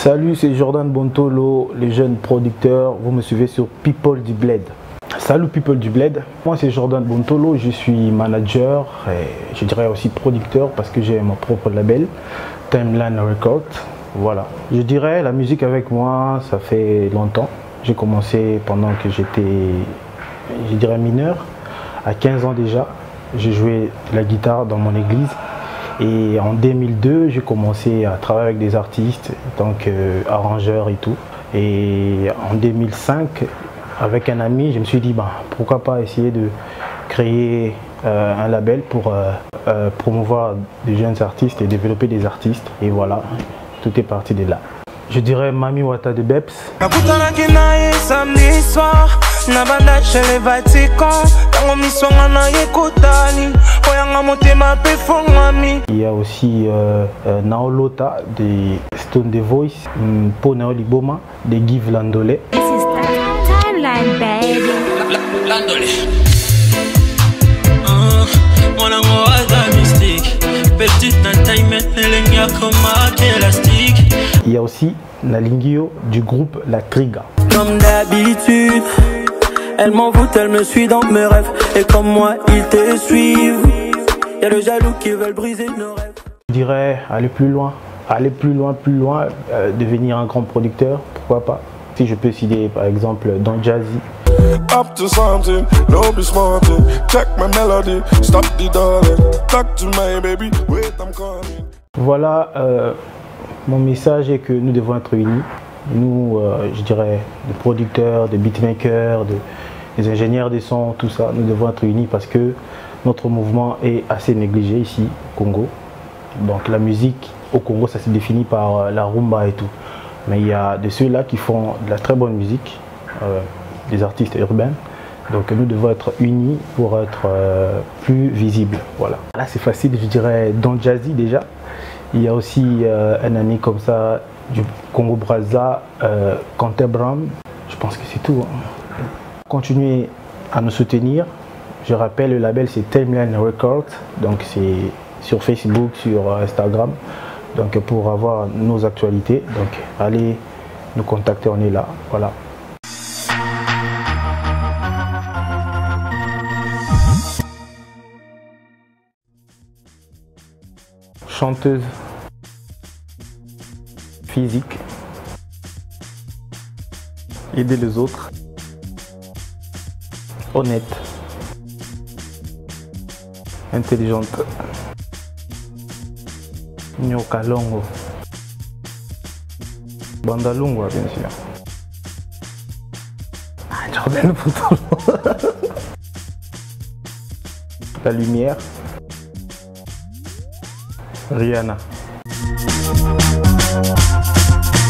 Salut, c'est Jordan Bontolo, les jeunes producteurs. Vous me suivez sur People du Bled. Salut People du Bled. Moi c'est Jordan Bontolo, je suis manager et je dirais aussi producteur parce que j'ai mon propre label, Timeline Records. Voilà. Je dirais la musique avec moi, ça fait longtemps. J'ai commencé pendant que j'étais, je dirais mineur, à 15 ans déjà. J'ai joué la guitare dans mon église. Et en 2002, j'ai commencé à travailler avec des artistes en tant qu'arrangeur et tout. Et en 2005, avec un ami, je me suis dit pourquoi pas essayer de créer un label pour promouvoir des jeunes artistes et développer des artistes. Et voilà, tout est parti de là. Je dirais Mami Wata de Beps. Il y a aussi Naolota de Stone The Voice, Pona Oliboma de Give Landole. This is Timeline, baby. Landole. Il y a aussi Nalingio du groupe La Triga. Comme d'habitude, elle m'envoûte, elle me suit dans mes rêves. Et comme moi, ils te suivent. Y'a le jaloux qui veulent briser nos rêves. Je dirais aller plus loin, devenir un grand producteur, pourquoi pas. Si je peux citer par exemple Don Jazzy. Up to something, don't be smarting. Check my melody, stop the darling. Talk to my baby, wait I'm coming. Voilà, mon message est que nous devons être unis. Nous, je dirais, des producteurs, des beatmakers, des ingénieurs des sons, tout ça, nous devons être unis parce que notre mouvement est assez négligé ici au Congo. Donc la musique au Congo, ça se définit par la rumba et tout. Mais il y a de ceux-là qui font de la très bonne musique, des artistes urbains. Donc nous devons être unis pour être plus visibles. Voilà. Là c'est facile, je dirais Don Jazzy déjà. Il y a aussi un ami comme ça du Congo Brazza, Quentin Brown. Je pense que c'est tout. Continuez à nous soutenir. Je rappelle, le label c'est Timeline Records. Donc c'est sur Facebook, sur Instagram. Donc pour avoir nos actualités, donc allez nous contacter, on est là. Voilà. Chanteuse, physique, aider les autres, honnête, intelligente, Nyokalongo, Bandalungwa bien sûr. Jordan Bontolo. La lumière. Rihanna.